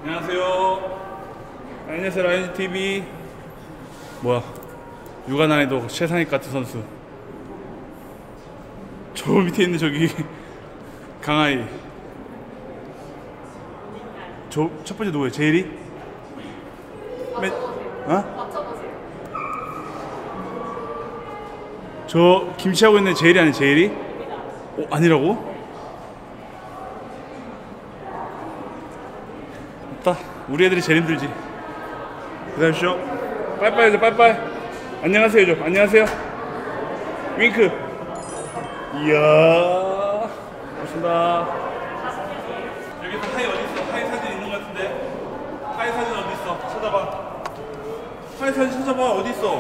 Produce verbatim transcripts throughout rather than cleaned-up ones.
안녕하세요. 안녕하세요. 라이언티비. 뭐야, 육아 난이도 최상위 같은 선수. 저 밑에 있는 저기 강아이. 저 첫 번째 누구예요? 제일이? 맨, 어? 저 김치하고 있는 제일이 아니 제일이? 어, 아니라고? 없다. 우리 애들이 제일 힘들지. 기다리시죠. 빠이빠이 해줘. 빠이빠이. 안녕하세요 해줘. 안녕하세요. 윙크. 이야, 고맙습니다. 여기 또 하이 어딨어? 하이 사진 있는 것 같은데? 하이 사진 어딨어? 찾아봐. 하이 사진 찾아봐. 어딨어?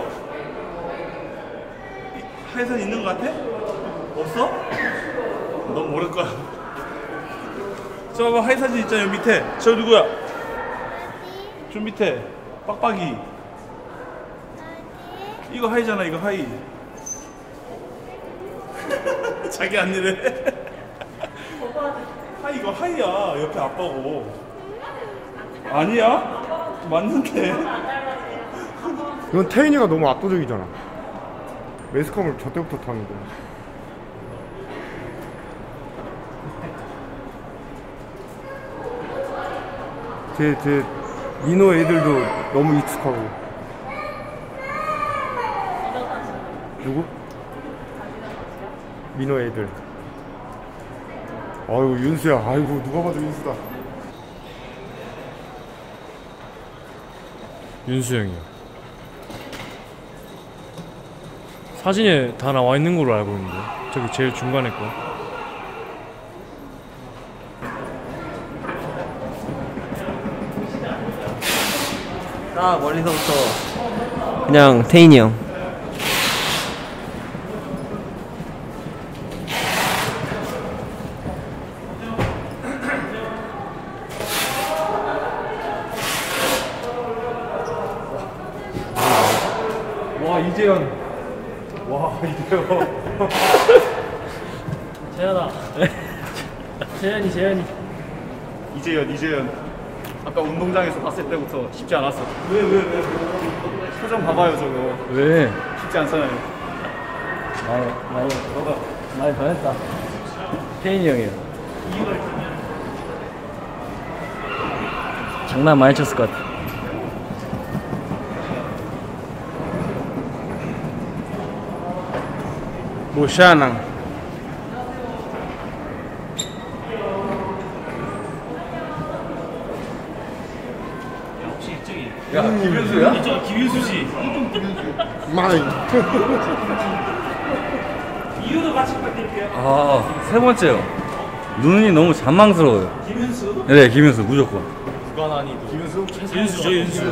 하이 사진 있는 것 같아? 없어? 넌 모를 거야. 저 봐봐. 하이 사진 있잖아. 여기 밑에. 저 누구야? 저 밑에 빡빡이. 이거 하이잖아. 이거 하이. 자기 안 이래. 하이 이거 하이야. 옆에 아빠고. 아니야? 맞는데. 이건 태인이가 너무 압도적이잖아. 매스컴을 저 때부터 타는데. 제, 제 민호 애들도 너무 익숙하고. 누구? 민호 애들. 아이고 윤수야. 아이고 누가 봐도 윤수다. 윤수 형이요. 사진에 다 나와 있는 걸로 알고 있는데 저기 제일 중간에 거. 딱 멀리서부터 그냥 태인이 형. 와 이재현. 와 이재현. 재현아. 재현이 재현이. 이재현 이재현. 아까 운동장에서 봤을 때부터 쉽지 않았어. 왜 왜 왜? 표정 봐봐요 저거. 왜? 쉽지 않잖아요. 많이 많이 너가 많이 변했다. 태인이 형이요. 장난 많이 쳤을 것 같아. 모샤낭. 야, 김윤수야? 이쪽 김윤수 씨. 마이. 이유도 같이 부탁드릴게요. 아, 세 번째요. 눈이 너무 잔망스러워요. 김윤수? 네, 김윤수 무조건. 누가 난이도. 김윤수? 윤수 저 윤수.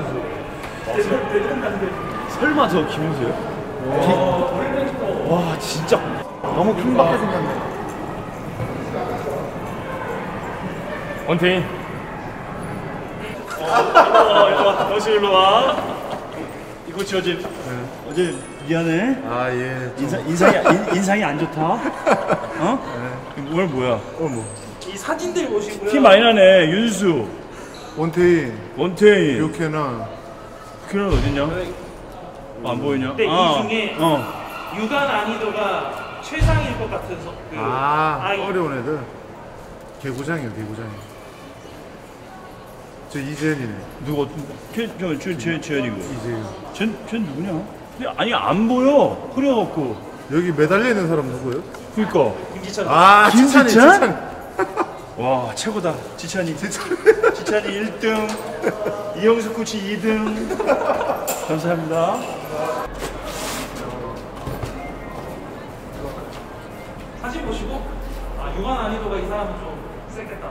설마 저 김윤수요? 와, 와 진짜 너무 킹받게 생겼네. 원태인. 어, 일로 와. 너시 일로 와. 이거 지어진. 어제 미안해. 아 예. 인사, 인상이 인, 인상이 안 좋다. 어? 네. 오늘 뭐야? 어 뭐. 이 사진들 보시고요. 티 많이 나네. 윤수, 원태인, 원태인. 요케나. 그는 어딨냐? 어, 안 보이냐? 근데 아, 이 중에 어. 육아 난이도가 최상일 것 같은 서, 그 아 아이. 어려운 애들. 개구장이요 개구장이. 저 이재현이네. 누구? 최, 저, 최, 최, 최현이고. 이재현. 쟤, 쟤 누구냐? 근데 아니 안 보여. 흐려갖고. 여기 매달려 있는 사람 누구예요? 그니까. 김지찬. 아 김지찬? 지찬이 지찬. 와 최고다. 지찬이. 지찬이 일 등. 이영수 코치 이 등. 감사합니다. 사진 보시고 아 육아 난이도가 이 사람은 좀 세겠다.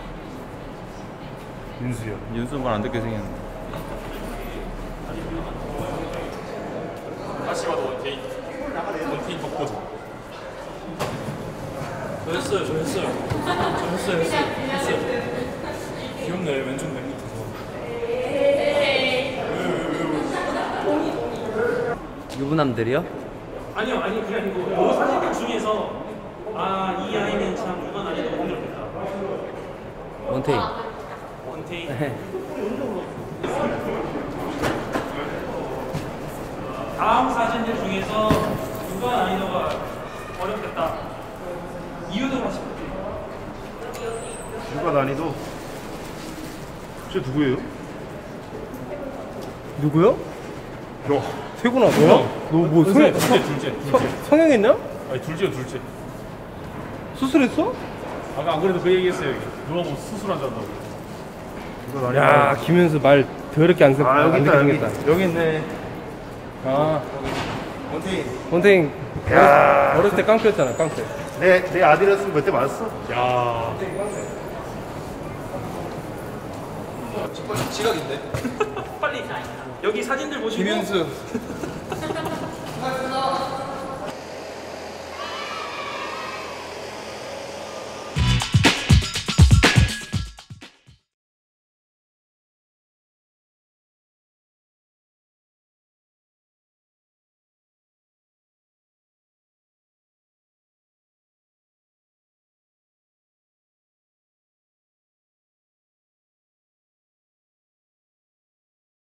윤수요. 윤수 말 안 듣게 생겼네. 다시 봐도 원태인. 원태인 덕분. 저 했어요, 저 했어요, 저 했어요, 했어요, 했어요. 귀엽네 왼쪽 맨 밑에서. 유부남들이요? 아니요, 아니 그게 아니고 이 사진들 중에서 아 이 아이는 참 육아 난이도가 힘들겠다. 원태인. 원태인. 원태인. 네. 다음 사진들 중에서 누가 난이도가 어렵겠다. 이유도 하시면 돼요. 누가 난이도? 저 누구예요? 누구요? 너. 세구나 뭐야? 너 뭐 성형 둘째, 둘째, 둘째. 성형했냐? 아니 둘째요, 둘째. 수술했어? 아까 안 그래도 그 얘기했어요 여기. 누가 뭐 수술한다고. 누가 난이도? 야 김현수 말 더럽게 안, 생- 아 안 여기 듣게 있다 여기. 생겼다. 여기 있네. 아 원태인. 원태인 야. 어렸을 때 깡패였잖아 깡패. 내, 내 아들이었으면 몇 대 맞았어? 야. 빨리 여기 사진들 보시고. 김현수